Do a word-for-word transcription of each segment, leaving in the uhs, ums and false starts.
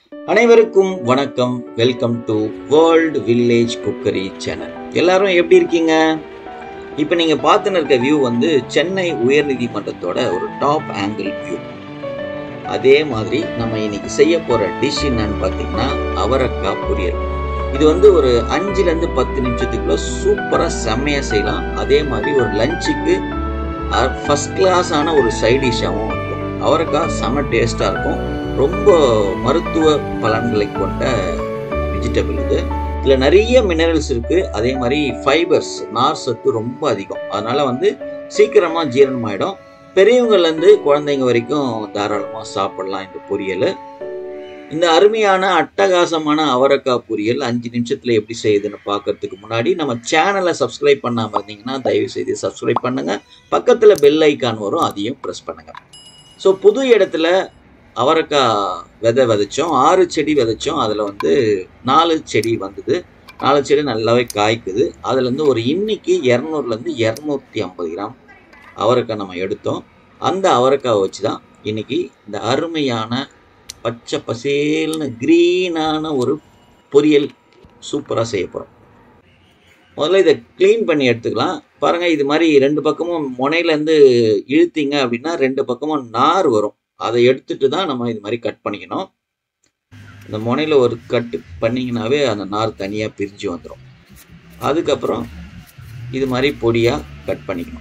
அனைவருக்கும் வணக்கம். Welcome to world village cookery channel. எல்லாரும் எப்படி இருக்கீங்க? இப்போ நீங்க பார்த்துன்னு இருக்க வியூ வந்து சென்னை உயர்நீதிமன்றத்தோட ஒரு டாப் ஆங்கிள் வியூ. அதே மாதிரி நம்ம இன்னைக்கு செய்ய போற டிஷ் என்னன்னு பார்த்தீங்கன்னா அவரைக்காய் பொரியல். இது வந்து ஒரு அஞ்சுல இருந்து பத்து நிமிஷத்துக்குள்ள சூப்பரா செம்மையா செய்யலாம். அதே மாதிரி ஒரு லஞ்சுக்கு ஃபர்ஸ்ட் கிளாஸான ஒரு சைட் டிஷ்ஷாகவும் இருக்கும். அவரைக்காய் செம்ம டேஸ்டா இருக்கும். ரொம்ப மருத்துவ பலன்களை கொண்ட வெஜிடபிள் இது. இதில் நிறைய மினரல்ஸ் இருக்கு. அதே மாதிரி ஃபைபர்ஸ், நார் சத்து ரொம்ப அதிகம். அதனால வந்து சீக்கிரமா ஜீரணம் ஆயிடும். பெரியவங்கள்லேருந்து குழந்தைங்க வரைக்கும் தாராளமாக சாப்பிடலாம் இந்த பொரியல். இந்த அருமையான அட்டகாசமான அவரைக்காய் பொரியல் அஞ்சு நிமிஷத்துல எப்படி செய்யுதுன்னு பார்க்கறதுக்கு முன்னாடி நம்ம சேனலை சப்ஸ்கிரைப் பண்ணாமல் இருந்தீங்கன்னா தயவு செய்து சப்ஸ்கிரைப் பண்ணுங்க. பக்கத்தில் பெல் ஐக்கான் வரும், அதையும் ப்ரெஸ் பண்ணுங்க. ஸோ புது இடத்துல அவரைக்காய் விதை விதைச்சோம். ஆறு செடி விதைச்சோம். அதில் வந்து நாலு செடி வந்தது. நாலு செடி நல்லாவே காய்க்குது. அதுலேருந்து ஒரு இன்னைக்கு இரநூறுலேருந்து இரநூத்தி ஐம்பது கிராம் அவரைக்காய் நம்ம எடுத்தோம். அந்த அவரைக்காய் வச்சு தான் இன்னைக்கு இந்த அருமையான பச்சை பசேல்னு க்ரீனான ஒரு பொரியல் சூப்பராக செய்ய போகிறோம். முதல்ல இதை க்ளீன் பண்ணி எடுத்துக்கலாம். பாருங்கள், இது மாதிரி ரெண்டு பக்கமும் முனையிலேருந்து இழுத்தீங்க அப்படின்னா ரெண்டு பக்கமும் நார் வரும். அதை எடுத்துட்டு தான் நம்ம இது மாதிரி கட் பண்ணிக்கணும். இந்த முனையில் ஒரு கட்டு பண்ணிங்கனாவே அந்த நார் தனியாக பிரிஞ்சு வந்துடும். அதுக்கப்புறம் இது மாதிரி பொடியாக கட் பண்ணிக்கணும்.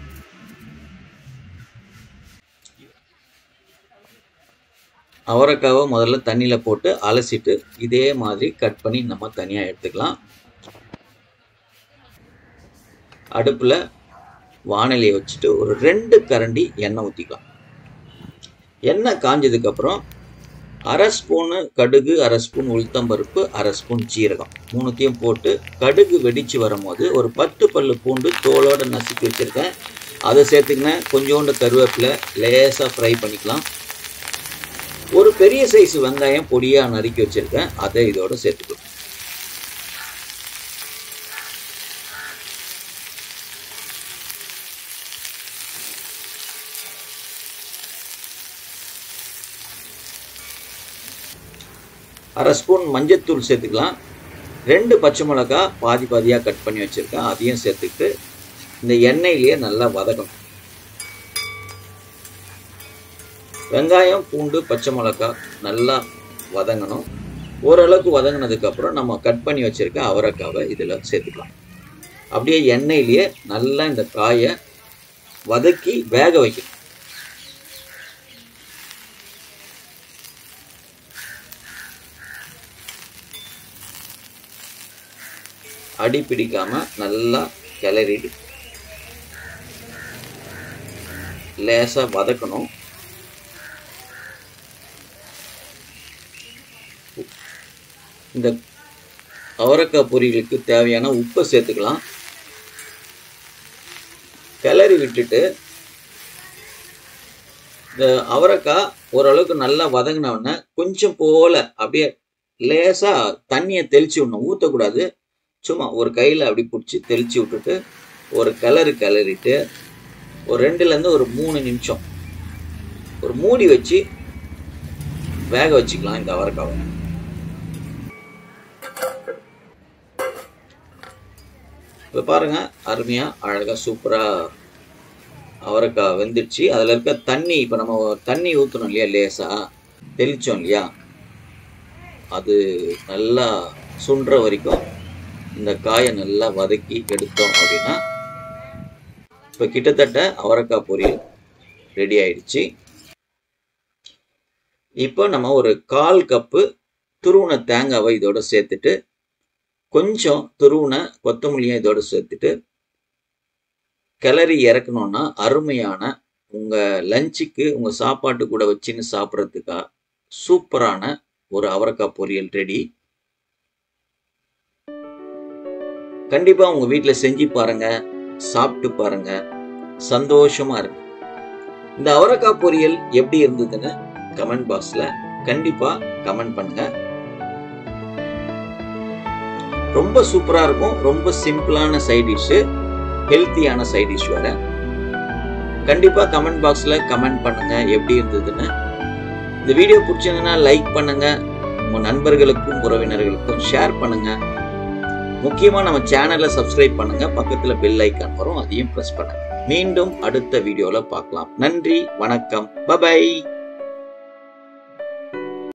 அவரைக்காவை முதல்ல தண்ணியில் போட்டு அலசிட்டு இதே மாதிரி கட் பண்ணி நம்ம தனியாக எடுத்துக்கலாம். அடுப்பில் வாணலியை வச்சுட்டு ஒரு ரெண்டு கரண்டி எண்ணெய் ஊற்றிக்கலாம். எண்ணெய் காஞ்சதுக்கப்புறம் அரை ஸ்பூனு கடுகு, அரை ஸ்பூன் உளுத்தம்பருப்பு, அரை ஸ்பூன் ஜீரகம் மூணுத்தையும் போட்டு கடுகு வெடித்து வரும்போது ஒரு பத்து பல்லு பூண்டு தோலோடு நசுக்கி வச்சுருக்கேன், அதை சேர்த்துக்கினேன். கொஞ்சோண்டு கருவேப்பிலை லேசாக ஃப்ரை பண்ணிக்கலாம். ஒரு பெரிய சைஸ் வெங்காயம் பொடியாக நறுக்கி வச்சுருக்கேன், அதை இதோடு சேர்த்துக்கலாம். அரை ஸ்பூன் மஞ்சத்தூள் சேர்த்துக்கலாம். ரெண்டு பச்சை மிளகா பாதி பாதியாக கட் பண்ணி வச்சுருக்கேன், அதையும் சேர்த்துக்கிட்டு இந்த எண்ணெயிலேயே நல்லா வதக்கணும். வெங்காயம், பூண்டு, பச்சை மிளகா நல்லா வதங்கணும். ஓரளவுக்கு வதங்கினதுக்கப்புறம் நம்ம கட் பண்ணி வச்சுருக்க அவரைக்காவை இதில் சேர்த்துக்கலாம். அப்படியே எண்ணெயிலேயே நல்லா இந்த காயை வதக்கி வேக வைக்கணும். அடி பிடிக்காம நல்லா கிளறிடு லேசா வதக்கணும். இந்த அவரைக்காய் பொரியலுக்கு தேவையான உப்பை சேர்த்துக்கலாம். கிளறி விட்டுட்டு இந்த அவரைக்காய் ஓரளவுக்கு நல்லா வதங்கினவுடனே கொஞ்சம் போல அப்படியே லேசா தண்ணியை தெளிச்சு விடணும், ஊற்றக்கூடாது. சும்மா ஒரு கையில் அப்படி பிடிச்சி தெளித்து விட்டுட்டு ஒரு கிளறு கிளறிட்டு ஒரு ரெண்டுலேருந்து ஒரு மூணு நிமிஷம் ஒரு மூடி வச்சு வேக வச்சுக்கலாம் இந்த அவரைக்காவை. இப்போ பாருங்க, அருமையாக அழகாக சூப்பராக அவரைக்காய் வெந்துடுச்சு. அதில் இருக்க தண்ணி, இப்போ நம்ம தண்ணி ஊற்றணும் இல்லையா, லேசாக தெளித்தோம் இல்லையா, அது நல்லா சுண்டுற வரைக்கும் இந்த காயை நல்லா வதக்கி எடுத்தோம் அப்படின்னா இப்போ கிட்டத்தட்ட அவரைக்காய் பொரியல் ரெடி ஆயிடுச்சு. இப்போ நம்ம ஒரு கால் கப்பு துருவன தேங்காவை இதோட சேர்த்துட்டு கொஞ்சம் துருவன கொத்தமல்லியும் இதோட சேர்த்துட்டு கிளறி இறக்கணும்னா அருமையான உங்கள் லஞ்சுக்கு உங்கள் சாப்பாட்டு கூட வச்சுன்னு சாப்பிட்றதுக்கா சூப்பரான ஒரு அவரைக்காய் பொரியல் ரெடி. கண்டிப்பா உங்க வீட்டில் செஞ்சு பாருங்க, சாப்பிட்டு பாருங்க, சந்தோஷமா இருக்கு. இந்த அவரைக்காய் பொரியல் எப்படி இருந்ததுன்னு கமெண்ட் பாக்ஸ்ல கண்டிப்பா கமெண்ட் பண்ணுங்க. ரொம்ப சூப்பரா இருக்கும். ரொம்ப சிம்பிளான சைட் டிஷ், ஹெல்த்தியான சைட் டிஷ் வேற. கண்டிப்பா கமெண்ட் பாக்ஸ்ல கமெண்ட் பண்ணுங்க எப்படி இருந்ததுன்னு. இந்த வீடியோ பிடிச்சிருந்ததுன்னா லைக் பண்ணுங்க, உங்க நண்பர்களுக்கும் உறவினர்களுக்கும் ஷேர் பண்ணுங்க. முக்கியமா நம்ம சேனலை சப்ஸ்கிரைப் பண்ணுங்க. பக்கத்துல பெல் ஐக்கான் வரும், அதையும் பிரஸ் பண்ணுங்க. மீண்டும் அடுத்த வீடியோல பார்க்கலாம். நன்றி, வணக்கம், பை பை.